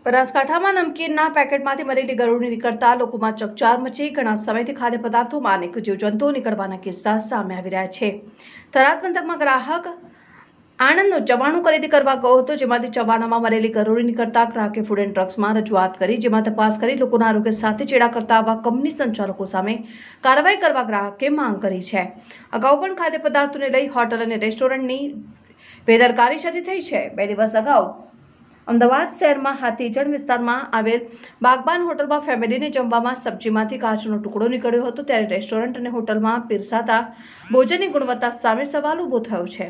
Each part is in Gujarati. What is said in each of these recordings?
બનાસકાંઠામાં નમકીનના પેકેટમાંથી મરેલી ગરુડી નીકળતા લોકોમાં ચકચાર મચી ઘણા સમયથી ખાદ્ય પદાર્થોમાં અનેક જીવજંતુઓ નીકળવાના કિસ્સા સામે આવી રહ્યા છે। થરાદ પંથકમાં ગ્રાહક આણંદનો ચવાણું ખરીદી કરવા ગયો હતો, જેમાંથી ચવાણામાં મરેલી ગરુડી નીકળતા ગ્રાહકે ફૂડ એન્ડ ડ્રગ્સમાં રજૂઆત કરી, જેમાં તપાસ કરી લોકોના આરોગ્ય સાથે ચેડા કરતા આવા કંપની સંચાલકો સામે કાર્યવાહી કરવા ગ્રાહકે માંગ કરી છે। અગાઉ પણ ખાદ્ય પદાર્થોને લઈ હોટલ અને રેસ્ટોરન્ટની બેદરકારી શરૂ થઈ છે। 2 દિવસ અગાઉ અમદાવાદ શહેરમાં હાથીજણ વિસ્તારમાં આવેલ બાગબાન હોટલમાં ફેમિલીને જમવામાં સબ્જીમાંથી કાચનો ટુકડો નીકળ્યો હતો, ત્યારે રેસ્ટોરન્ટ અને હોટલમાં પીરસાતા ભોજનની ગુણવત્તા સામે સવાલ ઊભો થયો છે।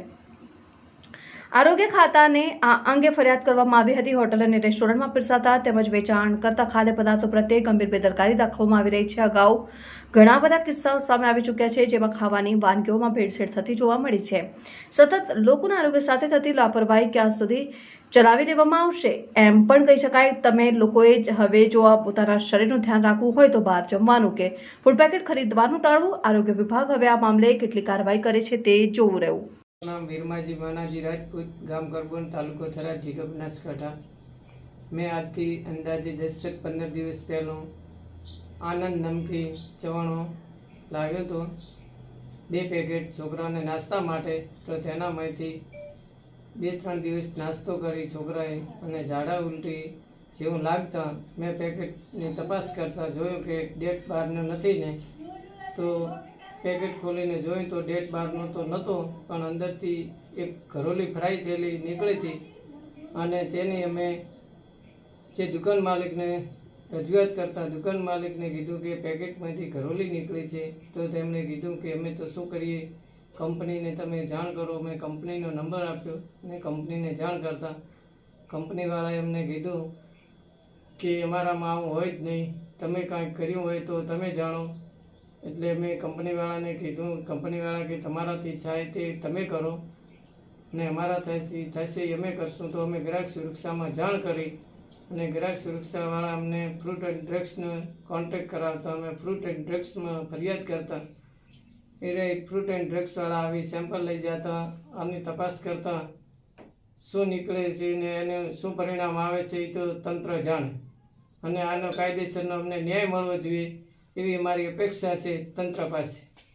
આરોગ્ય ખાતાને આ અંગે ફરિયાદ કરવામાં આવી હતી। હોટલ અને રેસ્ટોરન્ટમાં પીરસાતા તેમજ વેચાણ કરતા ખાદ્ય પદાર્થો પ્રત્યે ગંભીર બેદરકારી દાખવવામાં આવી રહી છે। અગાઉ ઘણા બધા કિસ્સાઓ સામે આવી ચૂક્યા છે, જેમાં ખાવાની વાનગીઓમાં ભેળસેળ થતી જોવા મળી છે। સતત લોકોના આરોગ્ય સાથે થતી લાપરવાહી ક્યાં સુધી ચલાવી લેવામાં આવશે એમ પણ કહી શકાય। તમે લોકોએ હવે જો આ પોતાના શરીરનું ધ્યાન રાખવું હોય તો બહાર જમવાનું કે ફૂડ પેકેટ ખરીદવાનું ટાળવું। આરોગ્ય વિભાગ હવે આ મામલે કેટલી કાર્યવાહી કરે છે તે જોવું રહ્યું। नाम वीरमाजी मानाजी राजपूत, गाम करबोन, तालुको थराद, जिल्लो बनासकांठा। मैं आज थी अंदाजे 10 से 15 दिवस पहलो आनंद नमकीन चवाणो लाव्यो तो 2 पेकेट छोकराने नास्ता माटे, तो तेना मांथी 2-3 दिवस नास्तो करी छोकराए अने झाड़ा उलटी जेवुं लागता मैं पेकेटनी तपास करता जोयुं के डेट बहारनो नथी ने, तो पेकेट खोलीने जोयुं तो डेट बहारनो तो नतो, पण अंदरथी एक घरोली फ्राई थયેલી નીકળી હતી અને તેની અમે જે દુકાન માલિકને રજૂઆત કરતા દુકાન માલિકને કીધું કે પેકેટમાંથી ઘરોલી નીકળી છે, તો તેમણે કીધું કે અમે તો શું કરીએ, કંપનીને તમે જાણ કરો। મેં કંપનીનો નંબર આપ્યો અને કંપનીને જાણ કરતા કંપનીવાળાએ અમને કીધું કે અમારામાં આવું હોય જ નહીં, તમે કાંઈક કર્યું હોય તો તમે જાણો। એટલે મેં કંપનીવાળાને કીધું, કંપનીવાળા કે તમારાથી થાય તે તમે કરો ને અમારાથી થશે અમે કરશું। તો અમે ગ્રાહક સુરક્ષામાં જાણ કરી અને ગ્રાહક સુરક્ષાવાળા અમને ફ્રૂટ એન્ડ ડ્રગ્સનો કોન્ટેક્ટ કરાવતા અમે ફ્રૂટ એન્ડ ડ્રગ્સમાં ફરિયાદ કરતા એ ફ્રૂટ એન્ડ ડ્રગ્સવાળા આવી સેમ્પલ લઈ જતા, આની તપાસ કરતા શું નીકળે છે ને એને શું પરિણામ આવે છે એ તો તંત્ર જાણે અને આનો કાયદેસરનો અમને ન્યાય મળવો જોઈએ એવી અમારી અપેક્ષા છે તંત્ર પાસે।